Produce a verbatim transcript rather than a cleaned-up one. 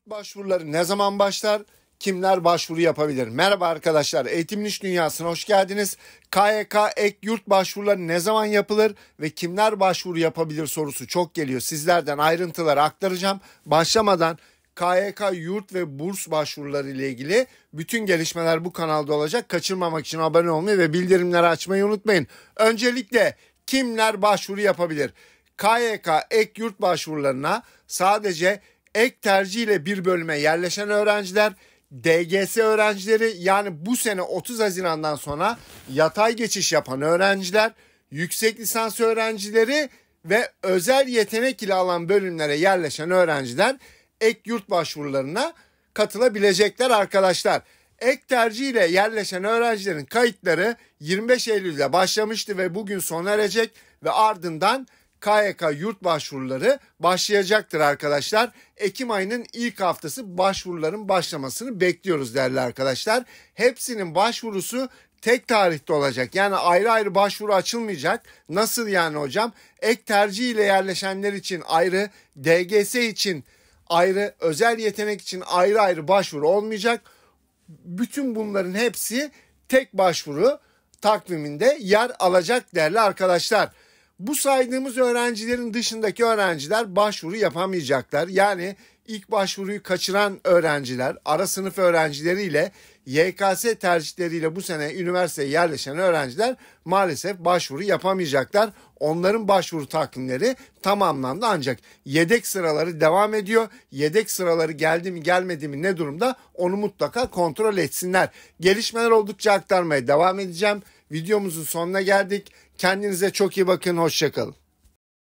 Yurt başvuruları ne zaman başlar? Kimler başvuru yapabilir? Merhaba arkadaşlar, Eğitimin İş Dünyası'na hoş geldiniz. K Y K ek yurt başvuruları ne zaman yapılır ve kimler başvuru yapabilir sorusu çok geliyor. Sizlerden ayrıntıları aktaracağım. Başlamadan K Y K yurt ve burs başvuruları ile ilgili bütün gelişmeler bu kanalda olacak. Kaçırmamak için abone olmayı ve bildirimleri açmayı unutmayın. Öncelikle kimler başvuru yapabilir? K Y K ek yurt başvurularına sadece ek tercih ile bir bölüme yerleşen öğrenciler, D G S öğrencileri, yani bu sene otuz Haziran'dan sonra yatay geçiş yapan öğrenciler, yüksek lisans öğrencileri ve özel yetenek ile alan bölümlere yerleşen öğrenciler ek yurt başvurularına katılabilecekler arkadaşlar. Ek tercih ile yerleşen öğrencilerin kayıtları yirmi beş Eylül'de başlamıştı ve bugün sona erecek ve ardından K Y K yurt başvuruları başlayacaktır arkadaşlar. Ekim ayının ilk haftası başvuruların başlamasını bekliyoruz değerli arkadaşlar. Hepsinin başvurusu tek tarihte olacak. Yani ayrı ayrı başvuru açılmayacak. Nasıl yani hocam? Ek tercih ile yerleşenler için ayrı, D G S için ayrı, özel yetenek için ayrı ayrı başvuru olmayacak. Bütün bunların hepsi tek başvuru takviminde yer alacak değerli arkadaşlar. Bu saydığımız öğrencilerin dışındaki öğrenciler başvuru yapamayacaklar. Yani ilk başvuruyu kaçıran öğrenciler, ara sınıf öğrencileriyle Y K S tercihleriyle bu sene üniversiteye yerleşen öğrenciler maalesef başvuru yapamayacaklar. Onların başvuru takvimleri tamamlandı ancak yedek sıraları devam ediyor. Yedek sıraları geldi mi gelmedi mi ne durumda onu mutlaka kontrol etsinler. Gelişmeler oldukça aktarmaya devam edeceğim. Videomuzun sonuna geldik. Kendinize çok iyi bakın. Hoşça kalın.